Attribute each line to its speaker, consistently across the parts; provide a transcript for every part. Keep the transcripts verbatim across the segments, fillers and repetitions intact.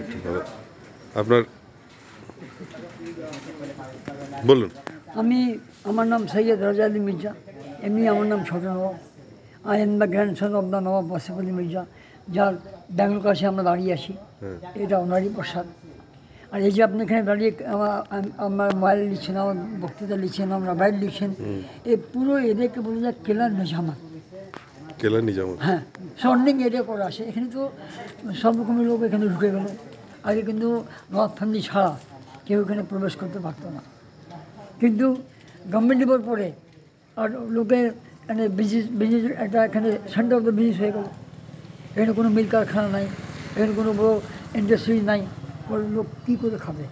Speaker 1: একষট্টি ভালো। আপনার বলুন।
Speaker 2: আমি আমার নাম সৈয়দ রাজা আলী মির্জা, এমনি আমার নাম ছোট nawab. I am the grandson of the Nawab Wasif Ali Mirza, যার ব্যাঙ্গালোর কাছে আমরা দাঁড়িয়ে আছি। এটা ওনারই প্রসাদ। আর এই যে আপনি এখানে দাঁড়িয়ে আমার আমার মোবাইল লিখছেন, আমার বক্তৃতা লিখছেন, আমরা বাইর লিখছেন, এই পুরো এদেরকে বলে যায় কেলার নিজামাত।
Speaker 1: কেলার নিজামাত,
Speaker 2: হ্যাঁ, সারাউন্ডিং এরিয়া করে আসে। এখানে তো সব রকমের লোক এখানে ঢুকে গেল। আগে কিন্তু নর্থ ফ্যামিলি ছাড়া কেউ এখানে প্রবেশ করতে পারতো না, কিন্তু গভর্নমেন্ট ডিভোর পরে আর লোকের মানে বিজনেস বিজনেস একটা এখানে সেন্টার অফ দ্য বিজনেস হয়ে গেল। এখানে কোনো মিল কারখানা নাই, এখানে কোনো বড়ো ইন্ডাস্ট্রি নাই, ওর লোক কী করে খাবে?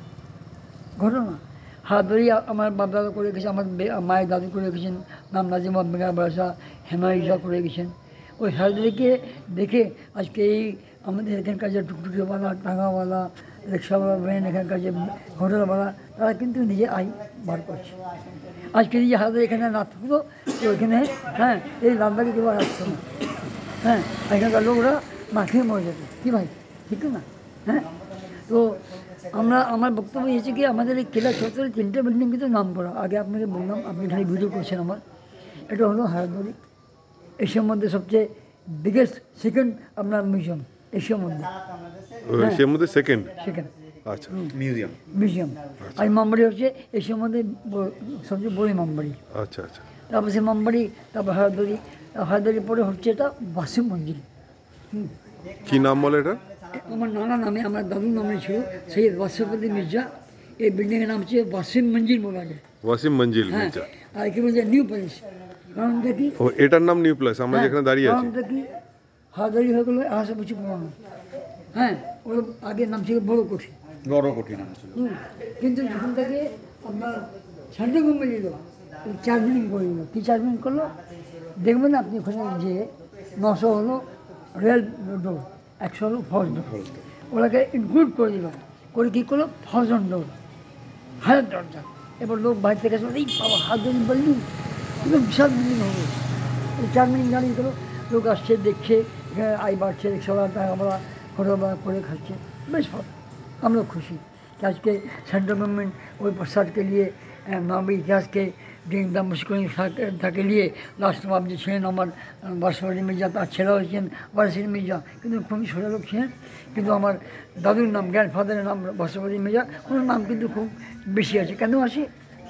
Speaker 2: ঘটনা হাত ধরেই আমার বাপ দাদা করে গেছে, আমার মায়ের দাদু করে গেছেন, নাম নাজিমা বেগা বাসা হেমাইজা করে গেছেন। ওই হাতদেরকে দেখে আজকে এই আমাদের এখানকার যে টুকটুকিওয়ালা, টাঙাওয়ালা, রিক্সাওয়ালা, ভ্যান, এখানকার যে হোটেলওয়ালা, তারা কিন্তু নিজে আয় বার করছে। আজকে নিজে হাতে এখানে না থাকতো তো এখানে, হ্যাঁ, এই লালবাগে কেউ আসতো না। হ্যাঁ, এখানকার লোকরা না খেয়ে মরে যেত। কী ভাই, ঠিক না? হ্যাঁ, তো আমরা আমার বক্তব্য হয়েছে কি, আমাদের এই কেলা চত্বরে তিনটে বিল্ডিং কিন্তু নাম করা। আগে আপনাকে বললাম, আপনি খালি ভিডিও করছেন আমার। এটা হলো হায়দ্রাবাদ, এশিয়ার মধ্যে সবচেয়ে বিগেস্ট সেকেন্ড আপনার মিউজিয়াম এশিয়ার মধ্যে।
Speaker 1: এশিয়ার মধ্যে সেকেন্ড
Speaker 2: সেকেন্ড
Speaker 1: আচ্ছা মিউজিয়াম
Speaker 2: মিউজিয়াম আর ইমামবাড়ি হচ্ছে এশিয়ার মধ্যে সবচেয়ে বড় ইমামবাড়ি।
Speaker 1: আচ্ছা আচ্ছা।
Speaker 2: তারপর সে ইমামবাড়ি, তারপর হায়দ্রাবাদি, হায়দ্রাবাদির পরে হচ্ছে এটা ওয়াসিম মঞ্জিল। হুম,
Speaker 1: কি নাম বলে এটা?
Speaker 2: আমার নানা নামে, আমার দাদুর নামে ছিল সৈয়দ ওয়াসিফ আলী মির্জা। এই বিল্ডিংয়ের নাম হচ্ছে ওয়াসিম মঞ্জিল বলা যায়।
Speaker 1: ওয়াসিম মঞ্জিল
Speaker 2: হ্যাঁ,
Speaker 1: মির্জা।
Speaker 2: আর কি বলছে নিউ প্যালেস। কারণ দেখি
Speaker 1: ও, এটার নাম নিউ প্লেস, আমরা যেখানে দাঁড়িয়ে আছি।
Speaker 2: কারণ দেখি হায়দ্রাবাদি হয়ে গেলো আশা বছর পুরানো। হ্যাঁ, ওর আগের নাম ছিল বড় কোঠি।
Speaker 3: বড় কোঠি নাম ছিল।
Speaker 2: হুম, কিন্তু যখন থেকে আপনার সেন্ট্রাল গভর্নমেন্ট এলো, চার বিল্ডিং করে দিল। কী চার বিল্ডিং করলো দেখবেন আপনি ওখানে যে নশো হলো রেল ডোর, একশো হলো ফলস ডোর, ওটাকে ইনক্লুড করে দিল। করে কী করলো ফলসন ডোর, হাজার দরজা। এবার লোক বাইরে থেকে আসবে, এই বাবা হাজার বিল্ডিং, কিন্তু বিশাল বিল্ডিং হবে। এই চার বিল্ডিং দাঁড়িয়ে গেলো, লোক আসছে দেখছে, এখানে আয় বাড়ছে, রিক্সাওয়ালা, টাকাওয়ালা, হোটেলওয়ালা করে খাচ্ছে, বেশ ভালো। আমরা খুশি कि আজকে সেন্ট্রাল গভর্নমেंट ওই প্রসাদকে নিয়ে নবী ইতিহাসকে জিন্দা মুশকিল থাকে নিয়ে লাস্ট নবাব যে ছিলেন আমার ওয়াসিফ আলী মির্জা, তার ছেলে হয়েছেন ওয়াসিম মির্জা, কিন্তু খুবই সোজা লোক ছিলেন। কিন্তু আমার দাদুর নাম, গ্র্যান্ডফাদারের নাম ওয়াসিফ আলী মির্জা, ওনার নাম কিন্তু খুব বেশি আছে। কেন আসে?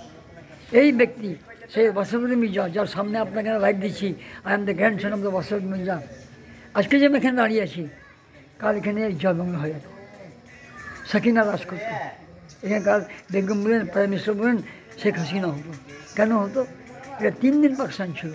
Speaker 2: এই ব্যক্তি সেই ওয়াসিফ আলী মির্জা, যার সামনে আপনাকে লাইট দিচ্ছি, I am the grandson of the Wasif Ali Mirza. আজকে যে আমি এখানে দাঁড়িয়ে আছি, কাল এখানে জয়বাংলা হয়ে যেত, সাকিনা রাজ করতো। এখানকার বেগম বলেন, প্রাইম মিনিস্টার বলেন, শেখ হাসিনা হতো। কেন হতো? এটা তিন দিন পাকিস্তান ছিল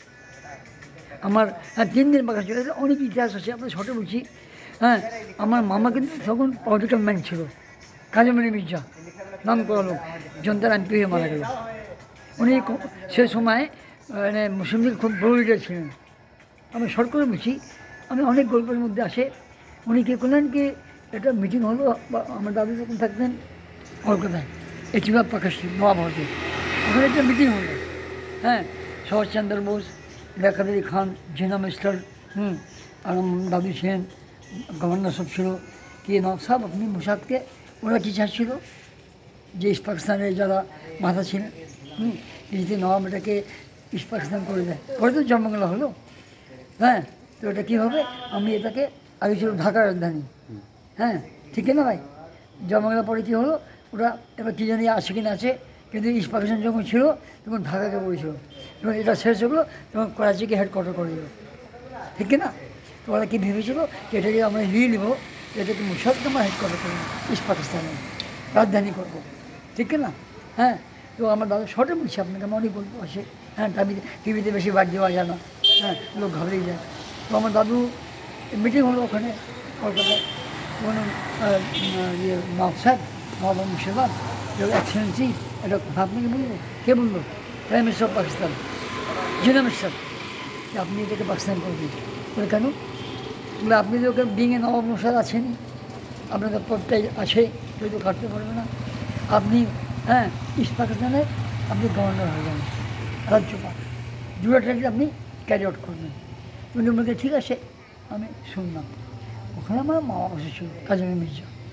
Speaker 2: আমার। হ্যাঁ, তিন দিন পাকিস্তান ছিল। এটা অনেক ইতিহাস আছে, আপনার ছোটো বলছি। হ্যাঁ, আমার মামা কিন্তু তখন পলিটিক্যাল ম্যান ছিল, কাজী মনি মির্জা নাম করা লোক, জনতার এমপি হয়ে মারা গেল। উনি সে সময় মানে মুসলিমদের খুব বড় লিডার ছিলেন। আমি শর্ট করে বলছি, আমি অনেক গল্পের মধ্যে আসে। উনি কী করলেন কি, একটা মিটিং হলো, আমার দাদু যখন থাকতেন কলকাতায়, এটিবা প্রকাশী নবাবতে, ওখানে একটা মিটিং হলো। হ্যাঁ, শরৎচন্দ্র বোস, লেখাদারি খান, জিনা মিস্টার, হুম, আর দাদু ছিলেন, গভর্নর সব ছিল। কি নবাব সাহেব, আপনি মুশাদকে, ওরা কী চাচ্ছিল যে ইস্ট পাকিস্তানের যারা মাথা ছিলেন, হুম, যদি নবাব এটাকে ইস্ট পাকিস্তান করে দেয়, পরে তো জন্মবাংলা হলো। হ্যাঁ, তো এটা কী হবে, আমি এটাকে, আগে ছিল ঢাকার রাজধানী। হ্যাঁ, ঠিক না ভাই? জন্মবাংলা পরে কী হলো, ওরা এবার কী জানি আছে কি না আছে, কিন্তু ইস্ট পাকিস্তান যখন ছিল তখন ঢাকাকে পড়েছিল। যখন এটা শেষ হলো তখন করাচিকে হেডকোয়ার্টার করে দিল, ঠিক না? তো ওরা কী ভেবেছিল যে এটাকে আমরা নিয়ে নেবো, এটাকে মুশাদকে আমরা হেডকোয়ার্টার করে নেবো, ইস্ট পাকিস্তানে রাজধানী করবো, ঠিক না? হ্যাঁ, তো আমার দাদা শর্টে বলছি আপনাকে, আমার অনেক গল্প আছে। হ্যাঁ, টিভিতে টিভিতে বেশি বাদ দেওয়া যায় না। হ্যাঁ, লোক ঘাবড়েই যায়। তো আমার দাদু মিটিং হলো ওখানে কলকাতায়, কোনো ইয়ে নবাব সাহেব, নবাব মুর্শিদাবাদ, এক্সেলেন্সি, এটা কথা আপনাকে বলবো। কে বললো? প্রাইম মিনিস্টার অফ পাকিস্তান, জিনা মিস্টার, আপনি এটাকে পাকিস্তান করে দিন। বলে কেন? বলে আপনি তো ওকে বিঙে নবাব মুর্শিদ আছেন, আপনাদের পদটাই আছে, কেউ তো কাটতে পারবে না। আপনি, হ্যাঁ, ইস্ট পাকিস্তানের আপনি গভর্নর হয়ে যান, রাজ্যপাল, জুড়াটাকে আপনি ক্যারি আউট করবেন। উনি বলতে ঠিক আছে, আমি শুনলাম। ওখানে আমার মামা বসেছিল, কাজী মির্জা।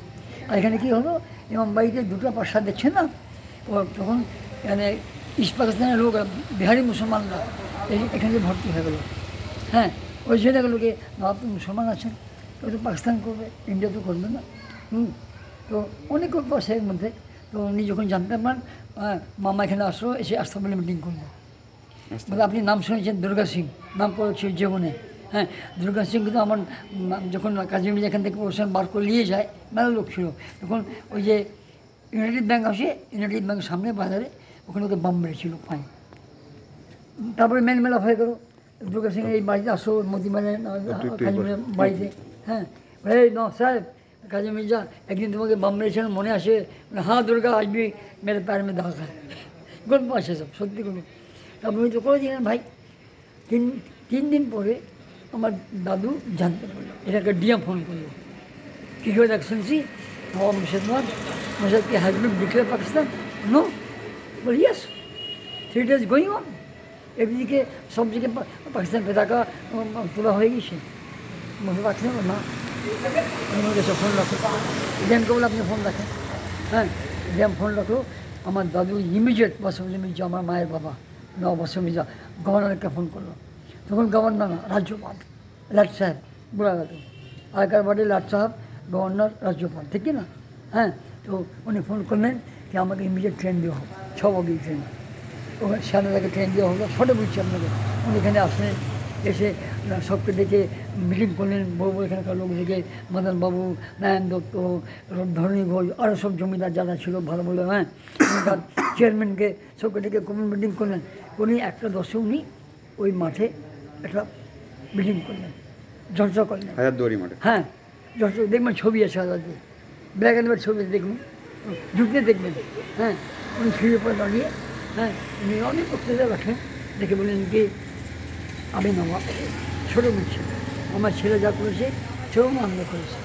Speaker 2: আর এখানে কী হলো, ইমাম বাড়িতে দুটো প্রাসাদ দেখছেন না, ও তখন মানে ইস্ট পাকিস্তানের লোক বিহারি মুসলমানরা এই এখানে ভর্তি হয়ে গেলো। হ্যাঁ, ওই ছেলে লোকে নবাব তো মুসলমান আছেন, ও তো পাকিস্তান করবে, ইন্ডিয়া তো করবে না। হুম, তো অনেক গল্প আছে এর মধ্যে। তো উনি যখন জানতে পারেন মামা এখানে আসলো, এসে আসতে বলে মিটিং করলো। বলে আপনি নাম শুনেছেন দুর্গা সিং, নাম পড়েছে জীবনে। হ্যাঁ, দুর্গা সিং কিন্তু আমার যখন কাজী মির্জা এখান থেকে ওষুধ বার করে নিয়ে যায়, মেলা লোক ছিল তখন, ওই যে ইউনাইটেড ব্যাঙ্ক আসে, ইউনাইটেড ব্যাঙ্কের সামনে বাজারে, ওখানে ওকে বাম মেরেছিল পায়ে। তারপরে মেন মেলা হয়ে গেল, দুর্গা সিং এই বাড়িতে আসো মোদি মানে কাজী মির্জা বাড়িতে। হ্যাঁ, এই ন সাহেব কাজী মির্জা একদিন তোমাকে বাম মেরেছিলেন মনে আসে? হ্যাঁ দুর্গা আসবি মেরে প্যার মে দেখা খায়। গল্প আছে সব, সত্যি গল্প। তারপরে তো করে দিলেন ভাই। তিন তিন দিন পরে আমার দাদু জানতে পারলো, এটাকে ডিএম ফোন করলো, কী করে দেখ শুনছি নবাব মুর্শিদাবাদ মুর্শিদ কি হাজবেন্ড ডিক্লেয়ার পাকিস্তান? নো, বল yes, three days going on. এদিকে সব দিকে পাকিস্তান পতাকা তোলা হয়ে গেছে, মনে রাখছেন না? আমার কাছে ফোন রাখো, ডিএমকে বলে আপনি ফোন রাখেন। হ্যাঁ, ডিএম ফোন রাখো। আমার দাদু ইমিডিয়েট ওয়াসিম মির্জা, আমার মায়ের বাবা নবাব ওয়াসিম মির্জা, গভর্নরকে ফোন করলো। তখন গভর্নর না, রাজ্যপাল লাট সাহেব বলা গেল, আগেকার বাড়ি লাট সাহেব গভর্নর রাজ্যপাল, ঠিক না? হ্যাঁ, তো উনি ফোন করলেন যে আমাকে ইমিডিয়েট ট্রেন দেওয়া হোক, ছ বগি ট্রেন। ওখানে শ্যানদাকে ট্রেন দেওয়া হলো, ছটা বলছি আপনাকে। উনি এখানে আসলেন, এসে সবকে ডেকে মিটিং করলেন, বড় বড় এখানকার লোক ডেকে, মদনবাবু, নারায়ণ দত্ত, ধরণী ঘোষ, আরও সব জমিদার যারা ছিল ভালো ভালো, হ্যাঁ, এখানকার চেয়ারম্যানকে সবকে ডেকে কমন মিটিং করলেন। উনি একটা দশে উনি ওই মাঠে একটা মিটিং করলেন, চর্চা করলেন হাজারদুয়ারি মাঠে। হ্যাঁ, চর্চা দেখবেন, ছবি আছে হাজারদুয়ারি, ব্ল্যাক অ্যান্ড হোয়াইট ছবি দেখবেন, ঢুকতে দেখবেন। হ্যাঁ, উনি সিঁড়ির উপরে দাঁড়িয়ে, হ্যাঁ, উনি অনেক বক্তৃতা রাখেন, দেখে বললেন কি আমি নবাব, ছোটো মিলছে, আমার ছেলে যা করেছে সেও আনন্দ করেছে,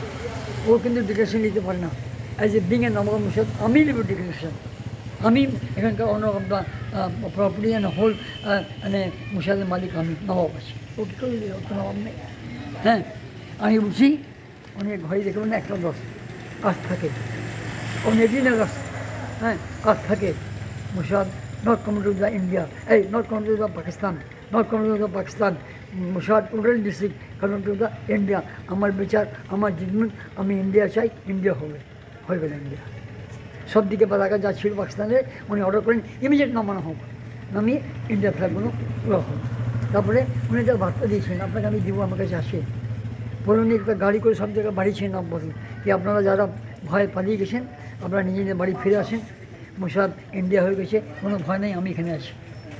Speaker 2: ও কিন্তু ডিক্লারেশন নিতে পারে না। অ্যাজ এ বিং এ নবাব মুর্শিদ আমি নেব ডিক্লারেশন, আমি এখানকার অন্য প্রপার্টি অ্যান্ড হোল মানে মুর্শিদের মালিক, আমি নবাব আছি, ও কী করে ও তো নবাব নেই। হ্যাঁ, আমি বুঝি অনেক ঘরে দেখবেন একটা দশ কাজ থাকে, অন এইটিন আগস্ট, হ্যাঁ, কাজ থাকে, Murshid not coming to the India, এই not coming to the Pakistan, not coming to the Pakistan, Murshid উডাল district coming to the India. আমার বিচার, আমার জিজমেন্ট, আমি ইন্ডিয়া চাই, ইন্ডিয়া হবে, হয়ে গেল ইন্ডিয়া। সব দিকে পতাকা যা ছিল পাকিস্তানের, উনি অর্ডার করেন ইমিডিয়েট নামানো হোক, নামিয়ে ইন্ডিয়া ফ্ল্যাগগুলো তোলা হোক। তারপরে উনি একটা বার্তা দিয়েছেন, আপনাকে আমি দিব, আমার কাছে আসে, বলুন একটা গাড়ি করে সব জায়গায় বাড়িয়েছেন, নাম বলুন যে আপনারা যারা ভয় পালিয়ে গেছেন আপনারা নিজেদের বাড়ি ফিরে আসেন, মুর্শিদ ইন্ডিয়া হয়ে গেছে, কোনো ভয় নেই, আমি এখানে আছি।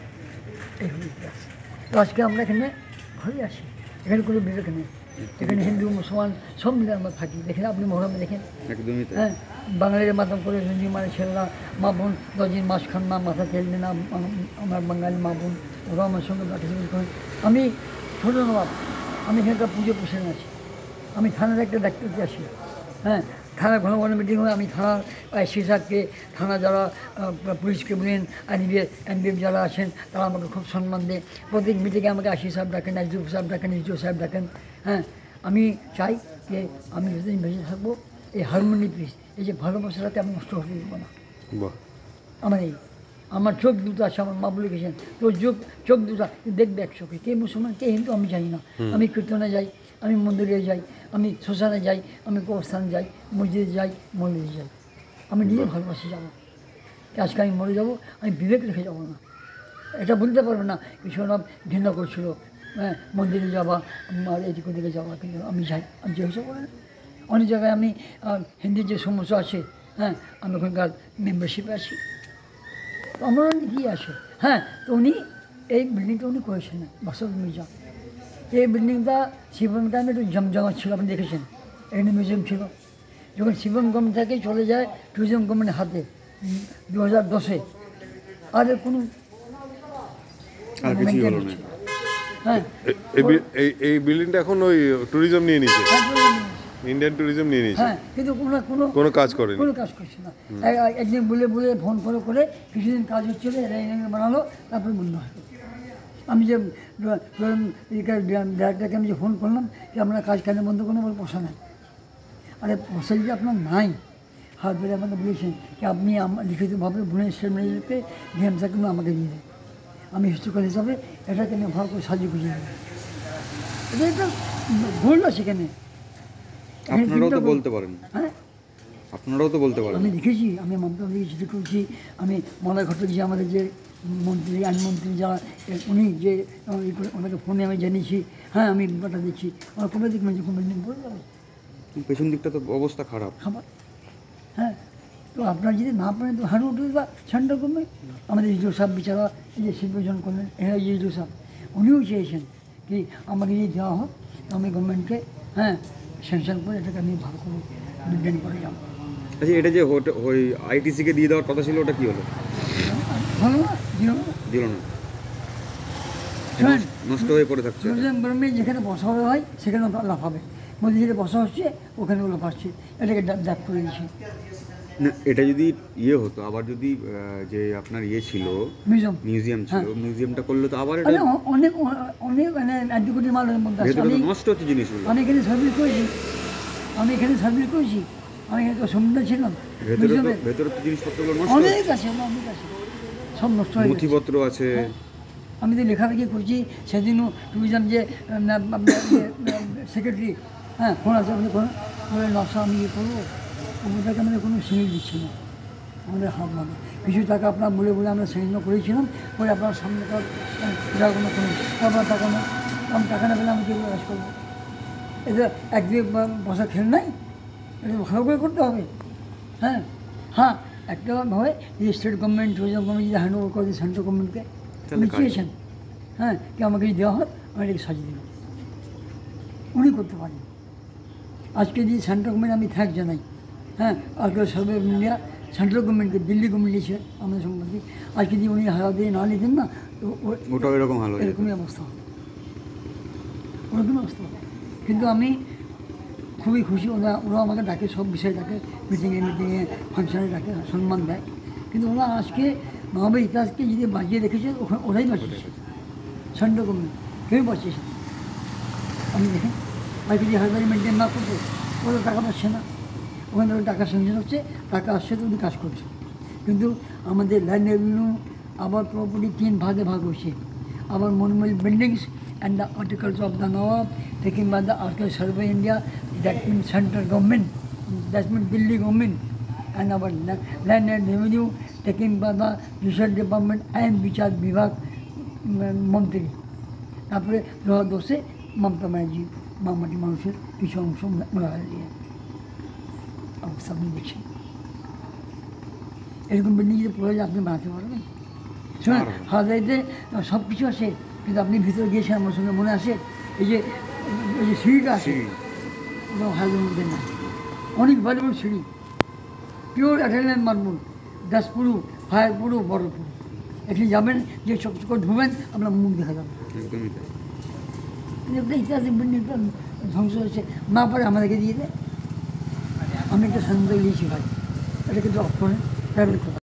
Speaker 2: এই হল ইতিহাস। তো আজকে আমরা এখানে ঘরে আছি, এখানে কোনো বিবেক নেই, এখানে হিন্দু মুসলমান সব মিলে আমরা থাকি। দেখেন আপনি মহরমে দেখেন, হ্যাঁ, বাঙালির মাধ্যম করে হিন্দু মানে ছেলেরা, মা বোন দশদিন মাছ খান না, মাথা তেলবে না, আমার বাঙালি মা বোন ওরা আমার সঙ্গে পার্টিসিপেট করেন। আমি ছোটো নবাব, আমি এখানকার পুজো পোষণ আছি, আমি থানার একটা দায়িত্বতে আছি। হ্যাঁ, থানা ঘন ঘন মিটিং হয়, আমি থানার আইসি সাহেবকে, থানা যারা পুলিশকে বলেন, এনবিএফ এনবিএফ যারা আছেন তারা আমাকে খুব সম্মান দেয়। প্রত্যেক মিটিংয়ে আমাকে আইসি সাহেব ডাকেন, এসডিও সাহেব ডাকেন, এসডিও সাহেব ডাকেন। হ্যাঁ, আমি চাই যে আমি যতদিন বেঁচে থাকবো এই হারমোনি পিস, এই যে ভালোবাসাটাকে আমি নষ্ট হতে দেবো না। আমার এই আমার চোখ দুটো আছে, আমার মা বলে গেছেন তোর চোখ চোখ দুটো দেখবে এক চোখে, কে মুসলমান কে হিন্দু আমি জানি না, আমি কীর্তনে যাই, আমি মন্দিরে যাই, আমি শ্মশানে যাই, আমি কবরস্থানে যাই, মসজিদে যাই, মন্দিরে যাই, আমি নিজে ভালোবাসি যাবো। আজকে আমি মরে যাবো, আমি বিবেক রেখে যাবো না, এটা বলতে পারবো না কিছু না ঘৃণা করছিল, হ্যাঁ, মন্দিরে যাওয়া আর এদিক ওদিকে যাওয়া, কিন্তু আমি যাই, আমি যে হিসাব বলে অনেক জায়গায় আমি হিন্দির যে সমস্যা আছে, হ্যাঁ, আমি ওখানকার মেম্বারশিপে আছি, তো আমার কি আছে। হ্যাঁ, তো উনি এই বিল্ডিংটা উনি করেছেন ওয়াসিম মির্জা। এই বিল্ডিংটা শিবম টাইমে একটু জমজমাট ছিল, আপনি দেখেছেন, এখানে মিউজিয়াম ছিল। যখন শিবম গভর্নমেন্ট থেকে চলে যায় ট্যুরিজম গভর্নমেন্টের হাতে দু হাজার দশে, আর কোনো
Speaker 1: হ্যাঁ, এই বিল্ডিংটা এখন ওই ট্যুরিজম নিয়ে নিয়েছে, ইন্ডিয়ান ট্যুরিজম নিয়ে নিয়েছে।
Speaker 2: হ্যাঁ, কিন্তু কোনো কোনো
Speaker 1: কোনো কাজ করেনি,
Speaker 2: কোনো কাজ করছে না। একদিন বলে বলে ফোন করে করে কিছুদিন কাজ হচ্ছিল, বানালো, তারপরে বন্ধ হয়। আমি যে ডাইরেক্টরকে আমি যে ফোন করলাম যে আপনারা কাজ কেন বন্ধ করলাম, বলে পোষা নাই। আরে ফসল যে আপনার নাই, হাত ধরে আমাকে বলেছেন কি আপনি আমার লিখিতভাবে ভুবনেশ্বর ম্যানেজারকে ডিএমসাকে আমাকে দিয়ে দেন, আমি হিস্ট্রিক্যাল হিসাবে এটাকে আমি ভালো করে সাজিয়ে বুঝিয়ে দেবো। এটা একটা ভুল আছে সেখানে। এখানে
Speaker 3: আপনারাও
Speaker 2: চিন্তা
Speaker 3: তো
Speaker 2: করুন।
Speaker 3: বলতে পারেন,
Speaker 2: হ্যাঁ,
Speaker 3: আপনারাও তো বলতে পারেন।
Speaker 2: আমি দেখেছি, আমি মমতা দিকে চিঠি করেছি, আমি মলয় ঘটক যে আমাদের যে মন্ত্রী আইনমন্ত্রী যারা এ, উনি যে আহ, ই করে, ওনাকে ফোনে আমি জানিয়েছি, হ্যাঁ আমি ব্যাপারটা দিচ্ছি, আমার কবে দিক মানে কোনো দিন বলে যাবে
Speaker 3: পেছন দিকটা তো অবস্থা খারাপ।
Speaker 2: খাবার। হ্যাঁ, তো আপনার যদি না পারেন তো হারু উঠবে বা ঠান্ডা কমবে। আমাদের ইজো সাহেব বিচারা এই যে শিল্পজন করলেন, হ্যাঁ ইজো সাহেব উনিও চেয়েছেন কি আমাকে যদি দেওয়া হোক তো আমি গভর্নমেন্টকে হ্যাঁ স্যাংশন করে এটাকে আমি ভালো করে মেনটেন করে যাবো।
Speaker 3: আচ্ছা, এটা যে হোটে- ওই আইটিসিকে দিয়ে দেওয়ার কথা ছিল, ওটা কি হলো?
Speaker 2: ভালো না দিও না।
Speaker 3: দিল না,
Speaker 2: শোনেন,
Speaker 3: নষ্ট হয়ে পড়ে থাকছে।
Speaker 2: ট্যুরিজম গভর্নমেন্ট যেখানে বসা হবে হয় সেখানে ওটা লাফাবে, মোদি যেটা বসা হচ্ছে ওখানে ও লাফাচ্ছে, এটাকে ডাক করে দিচ্ছি
Speaker 3: না, এটা যদি ইয়ে হতো, আবার যদি আহ, যে আপনার ইয়ে ছিল
Speaker 2: মিউজিয়াম।
Speaker 3: মিউজিয়াম ছিল,
Speaker 2: হ্যাঁ।
Speaker 3: মিউজিয়ামটা করলে তো আবার এটা
Speaker 2: আরে অ- অনেক অনেক মানে এক দু কোটি মালের মধ্যে আছে।
Speaker 3: ভেতরে
Speaker 2: আমি
Speaker 3: তো নষ্ট হচ্ছে জিনিসগুলো।
Speaker 2: আমি এখানে সার্ভিস করেছি, আমি এখানে সার্ভিস করেছি, আমি এখানে তো সমুদ্র ছিলাম
Speaker 3: ভেতরে তো
Speaker 2: মিউজিয়ামে।
Speaker 3: ভেতরে তো জিনিসপত্রগুলো নষ্ট
Speaker 2: অনেক
Speaker 3: হচ্ছে।
Speaker 2: আছে, আমার অনেক আছে, সব নষ্ট হয়ে গেছে।
Speaker 3: নথিপত্র আছে।
Speaker 2: হ্যাঁ। আমি তো লেখালেখি করছি, সেদিনও ট্যুরিজম যে সেক্রেটারি হ্যাঁ ফোন আছে, আপনি ফোন বলে নকশা আমি ইয়ে করবো, ওটাকে আমাদের কোনো সিঁড়ি দিচ্ছে না, আমাদের হাত মানে কিছু টাকা আপনার বলে বলে আমরা সিঁড়ি করেছিলাম, পরে আপনার সামনে টাকা কোনো কোনো আপনার টাকা না, আমি টাকা না পেলে আমি কীভাবে কাজ করবো? এটা এক দুই বছর খেল নাই, এটা ভালো করে করতে হবে। হ্যাঁ হ্যাঁ, একটা ভাবে যে স্টেট গভর্নমেন্ট টুরিজম গভর্নমেন্ট যদি হ্যান্ড ওভার করে দিই সেন্ট্রাল গভর্নমেন্টকে,
Speaker 3: তাহলে
Speaker 2: উনি
Speaker 3: কাজ-
Speaker 2: চেয়েছেন হ্যাঁ কি আমাকে যদি দেওয়া হয় আমি এটাকে সাজিয়ে দেবো, উনি করতে পারেন। আজকে যদি সেন্ট্রাল গভর্নমেন্ট আমি থ্যাঙ্ক জানাই, হ্যাঁ আজকে সর্বে ইন্ডিয়া সেন্ট্রাল গভর্নমেন্টকে, দিল্লি গভর্নমেন্ট দিয়েছে আমাদের সম্পর্কে, আজকে যদি উনি হারা দিয়ে না নিতেন না তো ও-
Speaker 3: ওটাও এরকম ভালো হয়ে যেত।
Speaker 2: এরকমই অবস্থা হবে, ওরকমই অবস্থা হবে। কিন্তু আমি খুবই খুশি, ওরা ওরা আমাকে ডাকে, সব বিষয়ে ডাকে, মিটিংয়ে মিটিংয়ে ফাংশনে ডাকে, সম্মান দেয়। কিন্তু ওরা আজকে মানবের ইতিহাসকে যদি বাঁচিয়ে রেখেছে, ওখানে ওরাই বাঁচিয়েছে, সেন্ট্রাল গভর্নমেন্ট কেউ বাঁচিয়েছে না। আমি দেখেন আজকে যদি হাজারি মেনটেন না করতো ওরা টাকা পাচ্ছে না, ওখানে ওরা টাকা স্যাংশন হচ্ছে, টাকা আসছে তো উনি কাজ করছে। কিন্তু আমাদের ল্যান্ড রেভিনিউ আবার প্রপার্টি তিন ভাগে ভাগ হয়েছে, আবার monument buildings and the articles of the Nawab taken by the Archival Survey India, that means central government, that means Delhi government, and our la- land and revenue taken by the Research Department and Vichar Vibhag মন্ত্রী। তারপরে দু হাজার দশে মমতা ব্যানার্জি মামাটি মানুষের কিছু অংশ মোড়া দিয়ে অবস্থা আপনি দেখছেন। এরকম বিল্ডিং যদি পড়ে যায় আপনি বানাতে পারবেন? শোনেন, হাজারিতে সব কিছু আছে, কিন্তু আপনি ভিতরে গিয়েছেন আমার সঙ্গে মনে আছে, এই যে এই যে সিঁড়িটা আছে
Speaker 3: সিঁড়ি।
Speaker 2: ওটা হাজারের মধ্যে না, অনেক ভ্যালুয়েবল সিঁড়ি, পিওর অ্যাটেলিয়ান মার্বল, দাসপুরু, ফায়ারপুরু, বড়পুরু। এখানে যাবেন যে চক চক ঢুবেন আপনার মুখ দেখা যাবে।
Speaker 3: একদমই তাই।
Speaker 2: কিন্তু একটা ইতিহাসিক বিল্ডিংটা ধ্বংস হয়েছে, না পারে আমাদেরকে দিয়ে দেয়। আমি একটা সন্দেহ নিয়েছি ভাই, এটা কিন্তু অফ করে প্রাইভেট কথা।